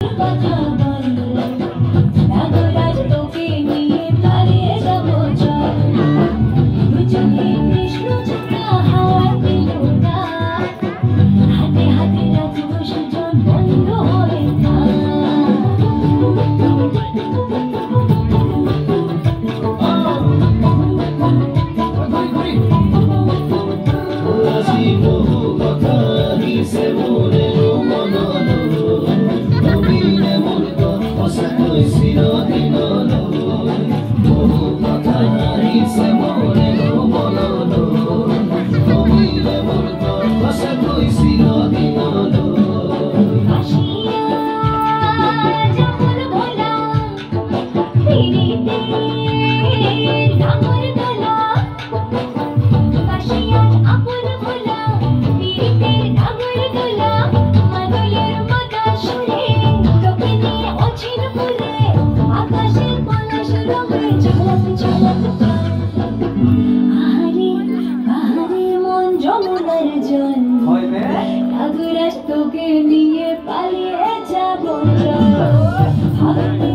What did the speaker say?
কথা বল নাগরাজ তোকে নিয়ে পালিয়ে যাবো চল দুজনে কৃষ্ণ চূড়া হাওয়ায় দিল না হাতে হাতে রাখবো সুজন বন্ধ হবে না যমুনার জল নাগরাজ তোকে নিয়ে পালিয়ে যাবো চল